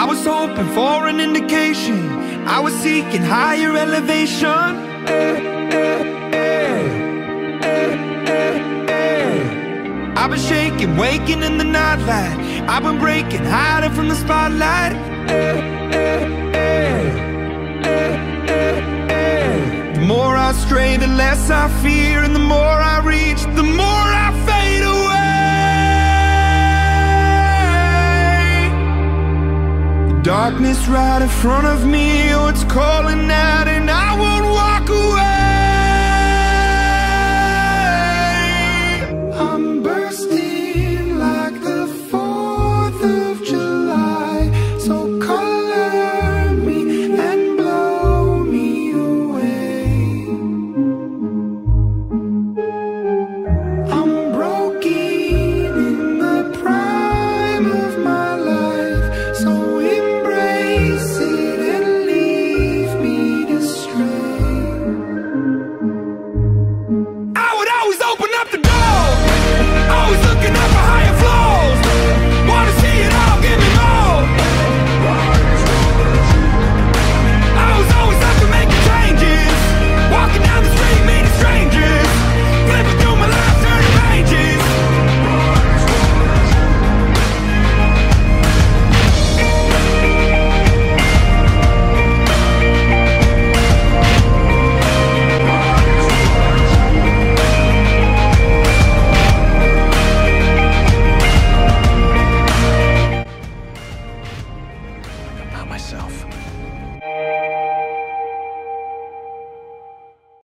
I was hoping for an indication, I was seeking higher elevation. I've been shaking, waking in the nightlight. I've been breaking, hiding from the spotlight. The more I stray, the less I fear, and the more I reach, the more I fade away. The darkness right in front of me, oh, it's calling out, and I won't walk away. I'm bursting like the 4th of July, so color me and blow me away. I'm broken in the prime of my life, so embrace it and leave me to stray. I would always open up the door.